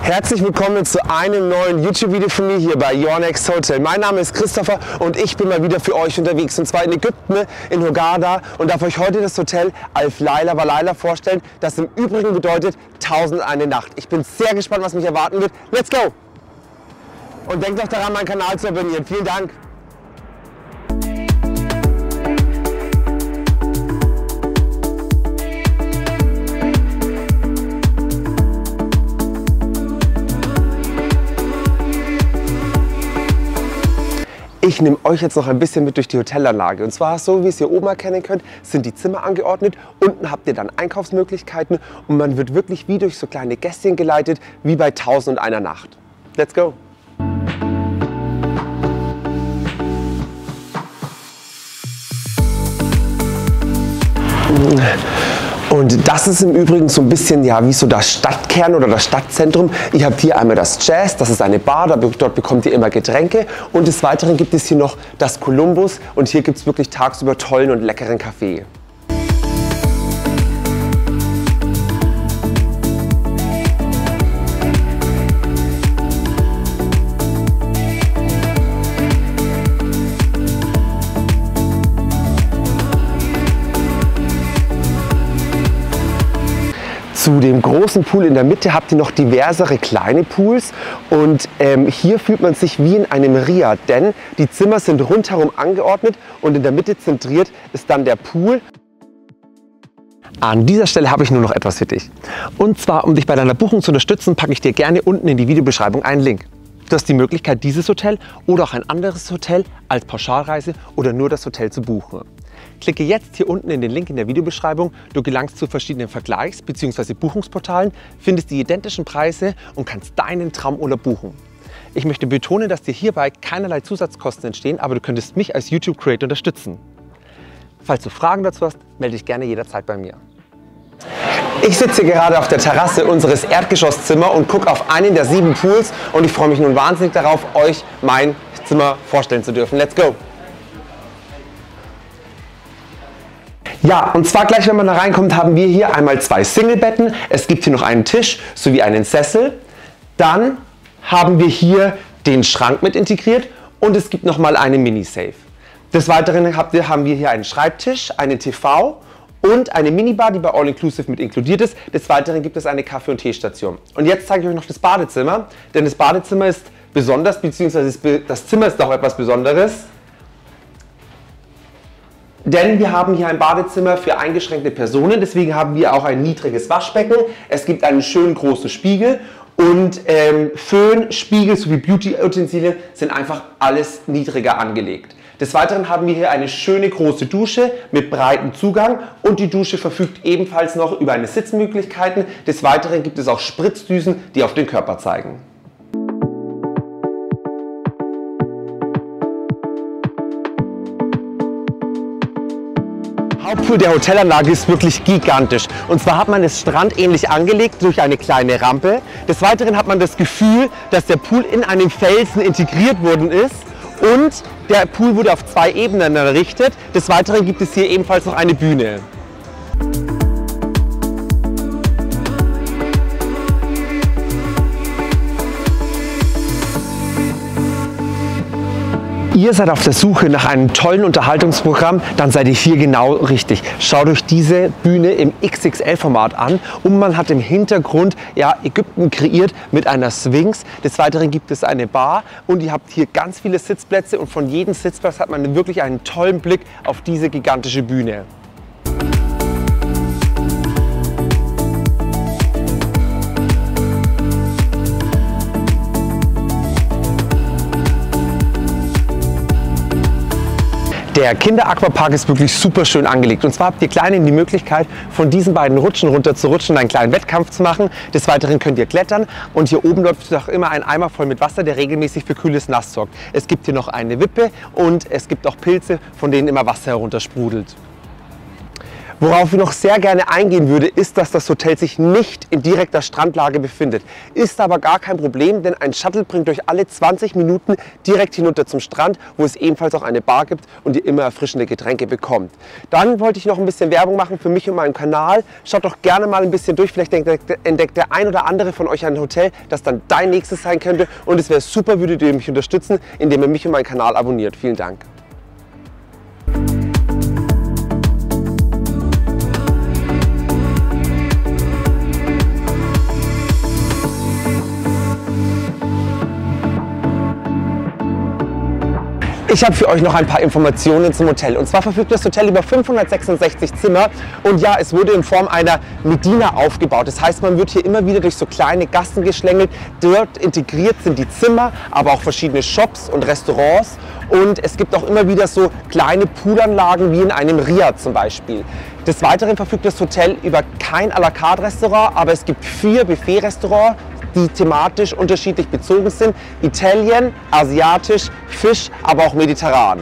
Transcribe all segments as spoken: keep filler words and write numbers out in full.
Herzlich willkommen zu einem neuen YouTube-Video von mir hier bei Your Next Hotel. Mein Name ist Christopher und ich bin mal wieder für euch unterwegs, und zwar in Ägypten, in Hurghada, und darf euch heute das Hotel Alf Laila Walaila vorstellen, das im Übrigen bedeutet tausend und eine Nacht. Ich bin sehr gespannt, was mich erwarten wird. Let's go! Und denkt auch daran, meinen Kanal zu abonnieren. Vielen Dank! Ich nehme euch jetzt noch ein bisschen mit durch die Hotelanlage. Und zwar, so wie ihr es hier oben erkennen könnt, sind die Zimmer angeordnet. Unten habt ihr dann Einkaufsmöglichkeiten und man wird wirklich wie durch so kleine Gässchen geleitet, wie bei tausend und einer Nacht. Let's go! Und das ist im Übrigen so ein bisschen ja wie so das Stadtkern oder das Stadtzentrum. Ihr habt hier einmal das Jazz, das ist eine Bar, dort bekommt ihr immer Getränke. Und des Weiteren gibt es hier noch das Columbus und hier gibt es wirklich tagsüber tollen und leckeren Kaffee. Zu dem großen Pool in der Mitte habt ihr noch diversere kleine Pools, und ähm, hier fühlt man sich wie in einem Riad, denn die Zimmer sind rundherum angeordnet und in der Mitte zentriert ist dann der Pool. An dieser Stelle habe ich nur noch etwas für dich. Und zwar, um dich bei deiner Buchung zu unterstützen, packe ich dir gerne unten in die Videobeschreibung einen Link. Du hast die Möglichkeit, dieses Hotel oder auch ein anderes Hotel als Pauschalreise oder nur das Hotel zu buchen. Klicke jetzt hier unten in den Link in der Videobeschreibung. Du gelangst zu verschiedenen Vergleichs- bzw. Buchungsportalen, findest die identischen Preise und kannst deinen Traumurlaub buchen. Ich möchte betonen, dass dir hierbei keinerlei Zusatzkosten entstehen, aber du könntest mich als YouTube-Creator unterstützen. Falls du Fragen dazu hast, melde dich gerne jederzeit bei mir. Ich sitze gerade auf der Terrasse unseres Erdgeschosszimmers und gucke auf einen der sieben Pools, und ich freue mich nun wahnsinnig darauf, euch mein Zimmer vorstellen zu dürfen. Let's go! Ja, und zwar gleich, wenn man da reinkommt, haben wir hier einmal zwei Singlebetten. Es gibt hier noch einen Tisch sowie einen Sessel. Dann haben wir hier den Schrank mit integriert und es gibt nochmal eine Mini-Safe. Des Weiteren haben wir hier einen Schreibtisch, einen T V und eine Minibar, die bei All Inclusive mit inkludiert ist. Des Weiteren gibt es eine Kaffee- und Teestation. Und jetzt zeige ich euch noch das Badezimmer, denn das Badezimmer ist besonders, beziehungsweise das Zimmer ist auch etwas Besonderes. Denn wir haben hier ein Badezimmer für eingeschränkte Personen, deswegen haben wir auch ein niedriges Waschbecken. Es gibt einen schönen großen Spiegel und ähm, Föhn, Spiegel sowie Beauty-Utensilien sind einfach alles niedriger angelegt. Des Weiteren haben wir hier eine schöne große Dusche mit breitem Zugang, und die Dusche verfügt ebenfalls noch über eine Sitzmöglichkeiten. Des Weiteren gibt es auch Spritzdüsen, die auf den Körper zeigen. Der Hauptpool der Hotelanlage ist wirklich gigantisch. Und zwar hat man es strandähnlich angelegt durch eine kleine Rampe. Des Weiteren hat man das Gefühl, dass der Pool in einem Felsen integriert worden ist. Und der Pool wurde auf zwei Ebenen errichtet. Des Weiteren gibt es hier ebenfalls noch eine Bühne. Ihr seid auf der Suche nach einem tollen Unterhaltungsprogramm, dann seid ihr hier genau richtig. Schaut euch diese Bühne im X X L-Format an, und man hat im Hintergrund ja, Ägypten kreiert mit einer Sphinx. Des Weiteren gibt es eine Bar, und ihr habt hier ganz viele Sitzplätze, und von jedem Sitzplatz hat man wirklich einen tollen Blick auf diese gigantische Bühne. Der Kinder-Aquapark ist wirklich super schön angelegt, und zwar habt ihr Kleinen die Möglichkeit, von diesen beiden Rutschen runter zu rutschen und einen kleinen Wettkampf zu machen. Des Weiteren könnt ihr klettern, und hier oben läuft auch immer ein Eimer voll mit Wasser, der regelmäßig für kühles Nass sorgt. Es gibt hier noch eine Wippe und es gibt auch Pilze, von denen immer Wasser heruntersprudelt. Worauf ich noch sehr gerne eingehen würde, ist, dass das Hotel sich nicht in direkter Strandlage befindet. Ist aber gar kein Problem, denn ein Shuttle bringt euch alle zwanzig Minuten direkt hinunter zum Strand, wo es ebenfalls auch eine Bar gibt und ihr immer erfrischende Getränke bekommt. Dann wollte ich noch ein bisschen Werbung machen für mich und meinen Kanal. Schaut doch gerne mal ein bisschen durch, vielleicht entdeckt der ein oder andere von euch ein Hotel, das dann dein nächstes sein könnte. Und es wäre super, würdet ihr mich unterstützen, indem ihr mich und meinen Kanal abonniert. Vielen Dank. Ich habe für euch noch ein paar Informationen zum Hotel. Und zwar verfügt das Hotel über fünfhundertsechsundsechzig Zimmer und ja, es wurde in Form einer Medina aufgebaut. Das heißt, man wird hier immer wieder durch so kleine Gassen geschlängelt. Dort integriert sind die Zimmer, aber auch verschiedene Shops und Restaurants. Und es gibt auch immer wieder so kleine Poolanlagen wie in einem Riad zum Beispiel. Des Weiteren verfügt das Hotel über kein à la carte Restaurant, aber es gibt vier Buffet-Restaurants, die thematisch unterschiedlich bezogen sind. Italien, asiatisch, Fisch, aber auch mediterran.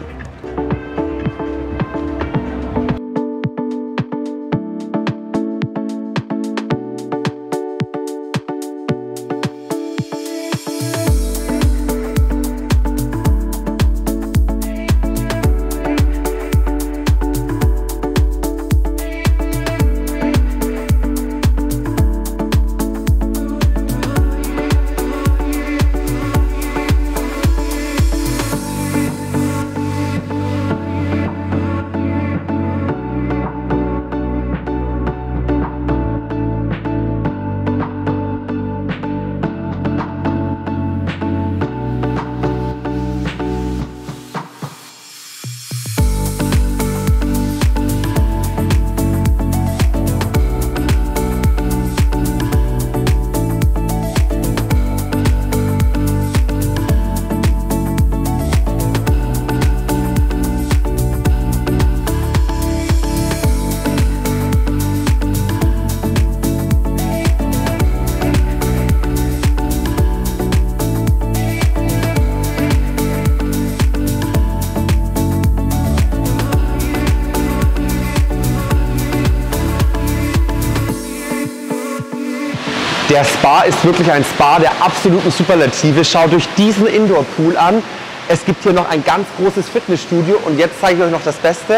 Der Spa ist wirklich ein Spa der absoluten Superlative. Schaut euch diesen Indoor-Pool an. Es gibt hier noch ein ganz großes Fitnessstudio und jetzt zeige ich euch noch das Beste.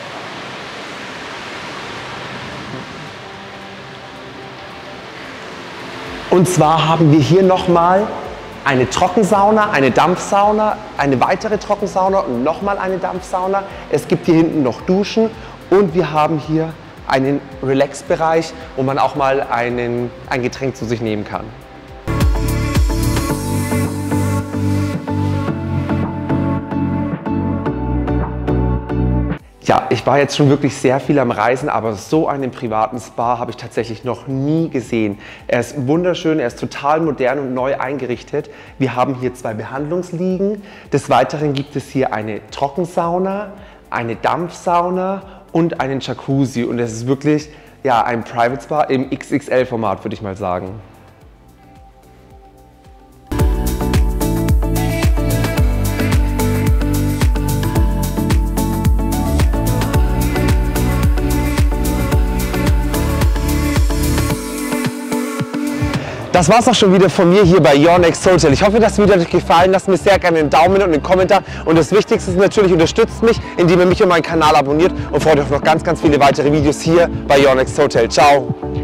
Und zwar haben wir hier nochmal eine Trockensauna, eine Dampfsauna, eine weitere Trockensauna und nochmal eine Dampfsauna. Es gibt hier hinten noch Duschen und wir haben hier einen Relax-Bereich, wo man auch mal einen, ein Getränk zu sich nehmen kann. Ja, ich war jetzt schon wirklich sehr viel am Reisen, aber so einen privaten Spa habe ich tatsächlich noch nie gesehen. Er ist wunderschön, er ist total modern und neu eingerichtet. Wir haben hier zwei Behandlungsliegen. Des Weiteren gibt es hier eine Trockensauna, eine Dampfsauna und einen Jacuzzi. Und es ist wirklich ja, ein Private Spa im X X L-Format, würde ich mal sagen. Das war's auch schon wieder von mir hier bei Your Next Hotel. Ich hoffe, das Video hat euch gefallen. Lasst mir sehr gerne einen Daumen und einen Kommentar. Und das Wichtigste ist natürlich, unterstützt mich, indem ihr mich und meinen Kanal abonniert und freut euch auf noch ganz, ganz viele weitere Videos hier bei Your Next Hotel. Ciao!